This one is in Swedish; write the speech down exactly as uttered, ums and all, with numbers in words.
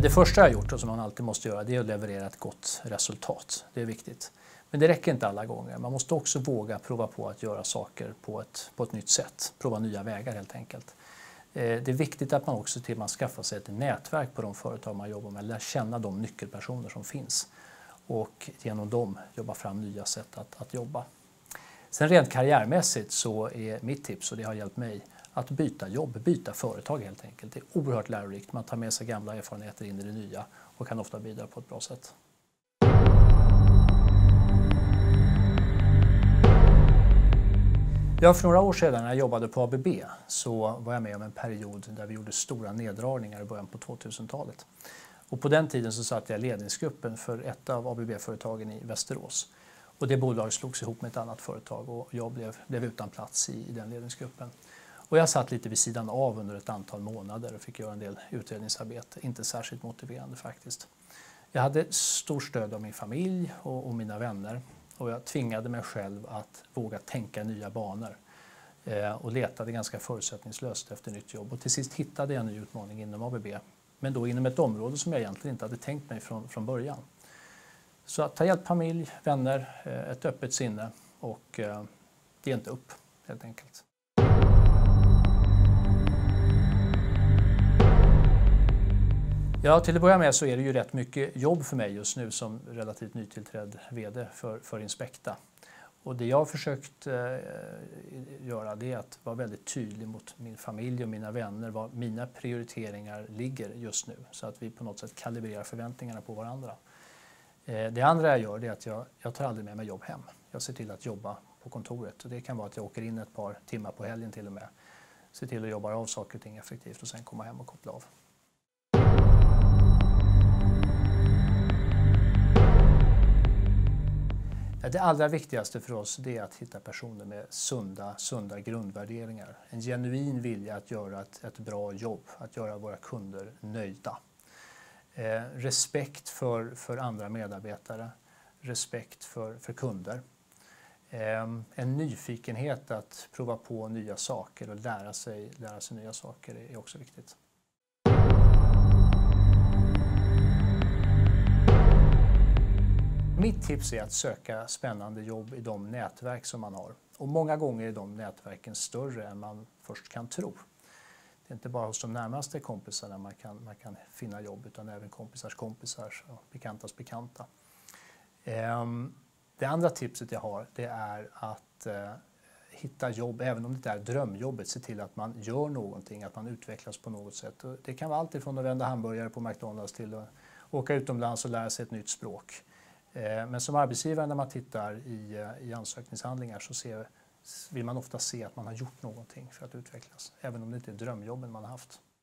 Det första jag har gjort och som man alltid måste göra, det är att leverera ett gott resultat. Det är viktigt. Men det räcker inte alla gånger. Man måste också våga prova på att göra saker på ett, på ett nytt sätt. Prova nya vägar helt enkelt. Det är viktigt att man också till man skaffar sig ett nätverk på de företag man jobbar med. Lär känna de nyckelpersoner som finns. Och genom dem jobba fram nya sätt att, att jobba. Sen rent karriärmässigt så är mitt tips, och det har hjälpt mig, att byta jobb, byta företag helt enkelt. Det är oerhört lärorikt. Man tar med sig gamla erfarenheter in i det nya och kan ofta bidra på ett bra sätt. Ja, för några år sedan när jag jobbade på A B B så var jag med om en period där vi gjorde stora neddragningar i början på tvåtusentalet. Och på den tiden så satt jag i ledningsgruppen för ett av A B B-företagen i Västerås. Och det bolaget slogs ihop med ett annat företag och jag blev, blev utan plats i, i den ledningsgruppen. Och jag satt lite vid sidan av under ett antal månader och fick göra en del utredningsarbete. Inte särskilt motiverande faktiskt. Jag hade stor stöd av min familj och, och mina vänner. Och jag tvingade mig själv att våga tänka nya banor. Eh, och letade ganska förutsättningslöst efter nytt jobb. Och till sist hittade jag en ny utmaning inom A B B. Men då inom ett område som jag egentligen inte hade tänkt mig från, från början. Så att ta hjälp familj, vänner, eh, ett öppet sinne och eh, ge inte upp helt enkelt. Ja, till att börja med så är det ju rätt mycket jobb för mig just nu som relativt nytillträdd vd för, för Inspekta. Och det jag har försökt eh, göra det är att vara väldigt tydlig mot min familj och mina vänner var mina prioriteringar ligger just nu. Så att vi på något sätt kalibrerar förväntningarna på varandra. Eh, det andra jag gör det är att jag, jag tar aldrig med mig jobb hem. Jag ser till att jobba på kontoret och det kan vara att jag åker in ett par timmar på helgen till och med. Ser till att jobba av saker och ting effektivt och sen komma hem och koppla av. Det allra viktigaste för oss det är att hitta personer med sunda, sunda grundvärderingar. En genuin vilja att göra ett, ett bra jobb, att göra våra kunder nöjda. Eh, respekt för, för andra medarbetare, respekt för, för kunder. Eh, en nyfikenhet att prova på nya saker och lära sig, lära sig nya saker är också viktigt. Mitt tips är att söka spännande jobb i de nätverk som man har. Och många gånger är de nätverken större än man först kan tro. Det är inte bara hos de närmaste kompisarna man kan, man kan finna jobb utan även kompisars kompisar och bekantas bekanta. Det andra tipset jag har det är att hitta jobb, även om det inte är drömjobbet, se till att man gör någonting, att man utvecklas på något sätt. Och det kan vara allt ifrån att vända hamburgare på McDonalds till att åka utomlands och lära sig ett nytt språk. Men som arbetsgivare när man tittar i, i ansökningshandlingar så ser, vill man ofta se att man har gjort någonting för att utvecklas. Även om det inte är drömjobben man har haft.